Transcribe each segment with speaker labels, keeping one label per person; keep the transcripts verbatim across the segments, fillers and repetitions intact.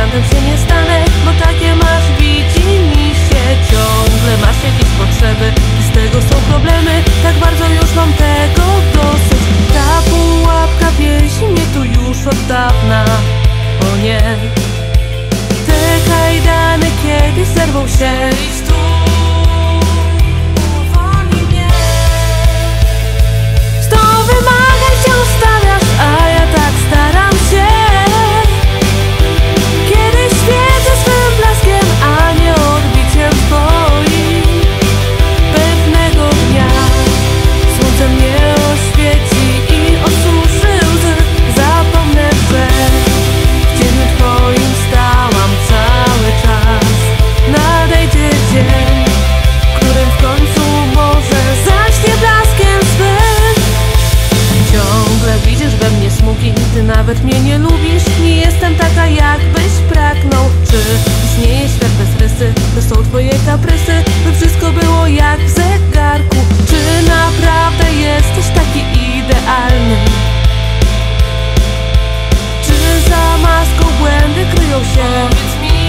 Speaker 1: romantem się nie stanę, bo takie masz widzimisię. Ciągle masz jakieś potrzeby i z tego są problemy. Tak bardzo już mam tego dosyć. Ta pułapka więzi mnie tu już od dawna. O nie, te kajdany kiedyś zerwą się i stół uwolni mnie. Sto wymagań wciąż stawiasz, a ja tak staram się. Kiedyś świecę swym blaskiem, a nie odbiciem twoim. Pewnego dnia słońce mnie oświeci i osuszy łzy. Zapomnę, że w cieniu twoim stałam cały czas. Nadejdzie dzień, którym w końcu może zaśnie blaskiem swym. Ciągle widzisz we mnie smugi, ty nawet mnie nie lubisz. Nie jestem taka, jakbyś pragnął. Czy istnieje świat bez rysy? To są twoje kaprysy, by wszystko było jak w zegarku. Czy naprawdę jesteś taki idealny? Czy za maską błędy kryją się? Powiedz mi,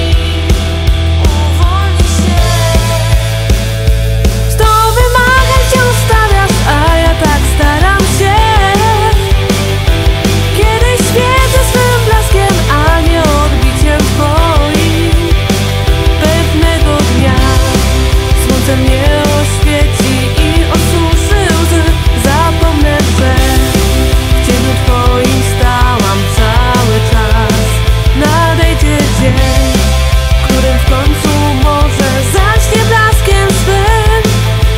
Speaker 1: uwolnij się. Sto wymagań wciąż stawiasz, a ja tak staram się. Kiedyś świecę swym blaskiem, a nie odbiciem twoim. Pewnego dnia słońce mnie oświeci i osuszy łzy. Zapomnę, że w cieniu twoim stałam cały czas. Nadejdzie dzień, którym w końcu może zaśnie blaskiem swym.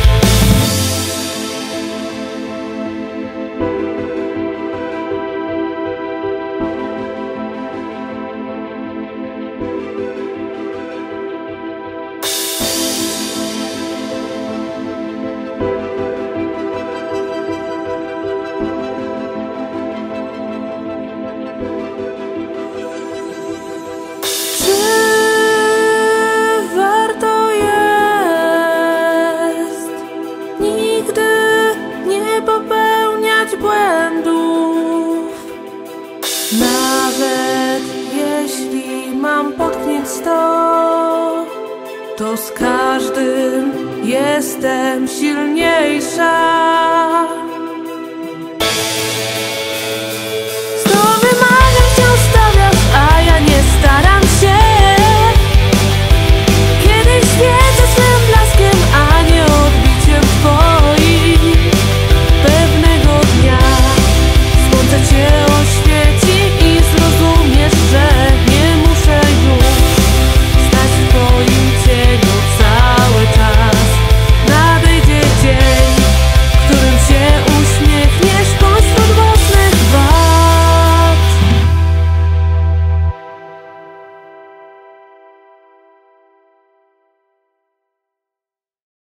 Speaker 1: Czy warto jest nigdy nie popełniać błędów? Nawet jeśli mam potknięć sto, to z każdym jestem silniejsza.